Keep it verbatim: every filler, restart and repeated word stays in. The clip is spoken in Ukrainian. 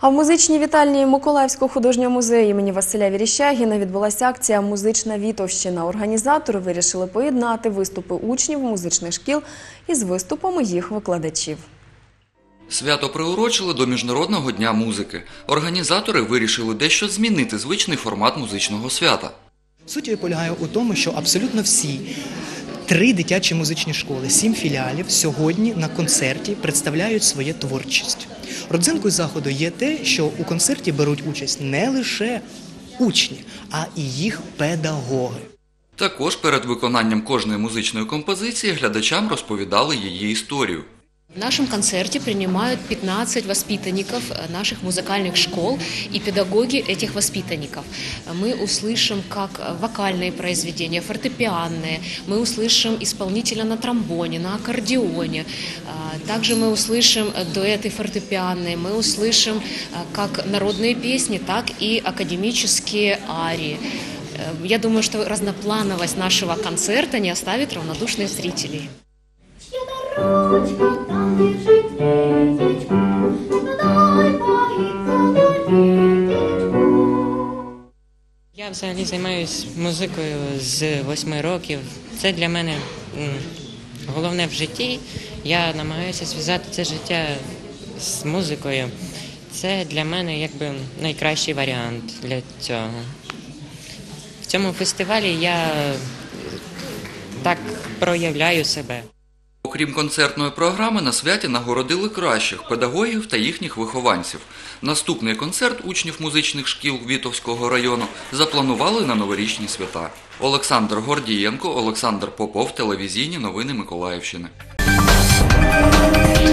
А в музичній вітальні Миколаївського художнього музею імені Василя Вірещагіна відбулася акція «Музична Вітовщина». Організатори вирішили поєднати виступи учнів музичних шкіл із виступами їх викладачів. Свято приурочили до Міжнародного дня музики. Організатори вирішили дещо змінити звичний формат музичного свята. Суть її полягає у тому, що абсолютно всі три дитячі музичні школи, сім філіалів сьогодні на концерті представляють свою творчість. Родзинкою заходу є те, що у концерті беруть участь не лише учні, а і їх педагоги. Також перед виконанням кожної музичної композиції глядачам розповідали її історію. В нашем концерте принимают пятнадцать воспитанников наших музыкальных школ и педагоги этих воспитанников. Мы услышим как вокальные произведения, фортепианные, мы услышим исполнителя на тромбоне, на аккордеоне. Также мы услышим дуэты фортепианные, мы услышим как народные песни, так и академические арии. Я думаю, что разноплановость нашего концерта не оставит равнодушных зрителей. Я взагалі займаюся музикою з восьми років. Це для мене головне в житті. Я намагаюся зв'язати це життя з музикою. Це для мене якби найкращий варіант для цього. В цьому фестивалі я так проявляю себе. Окрім концертної програми, на святі нагородили кращих педагогів та їхніх вихованців. Наступний концерт учнів музичних шкіл Вітовського району запланували на новорічні свята. Олександр Гордієнко, Олександр Попов, телевізійні новини Миколаївщини.